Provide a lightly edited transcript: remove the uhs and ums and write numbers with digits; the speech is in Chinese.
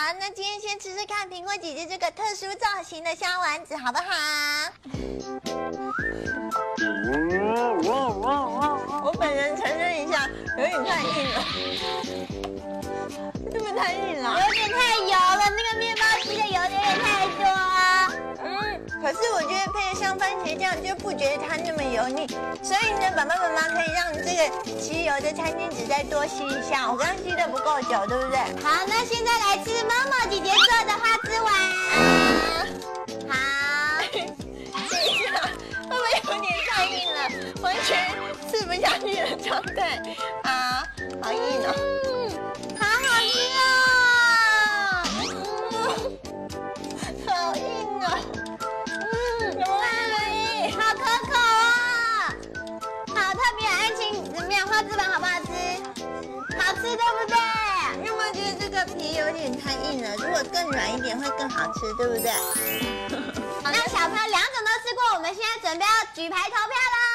那今天先吃吃看苹果姐姐这个特殊造型的香丸子，好不好？我本人承认一下，有点太硬了，是不是太硬了？ 有点太油了，那个面包机的油有点太多。 可是我觉得配上番茄酱就不觉得它那么油腻，所以呢，爸爸妈妈可以让这个吸油的餐巾纸再多吸一下。我刚刚吸的不够久，对不对？ 好，那现在来吃猫猫姐姐做的花枝丸。好， 等一下，会不会有点太硬了？完全吃不下去的状态啊，好硬哦！ 好好吃哦！ 好硬哦！怎么会那么硬？ 好可口哦！好特别，爱情怎么样？花枝丸好不好吃？好吃对不对？ 你有没有觉得这个皮有点太硬了？如果更软一点会更好吃，对不对？ 那小朋友两种都吃过，我们现在准备要举牌投票喽！